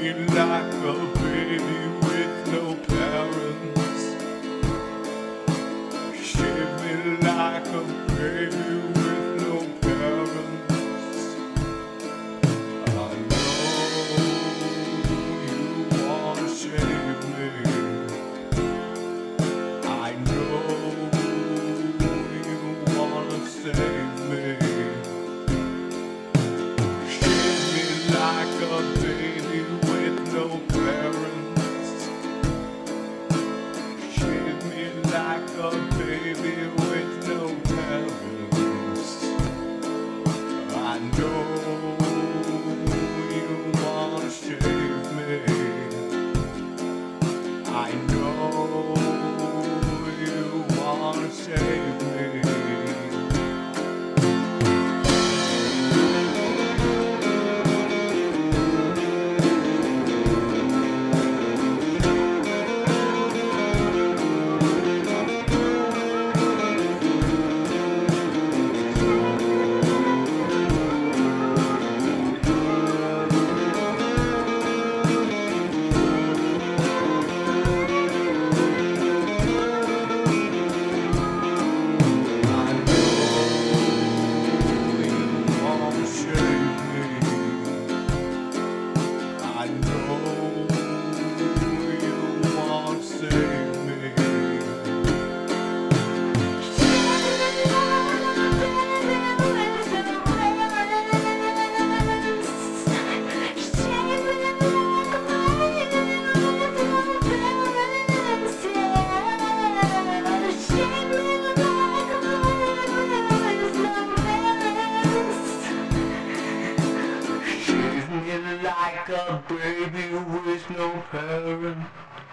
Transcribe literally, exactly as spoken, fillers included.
me like a baby with no parents. Shave me like a baby with no parents. I know you wanna shave me. I know you wanna save me. Shave me like a baby with no parents. Shave me like a baby with no parents. I know you wanna shave me. I know you wanna shave me. Like a baby with no parents.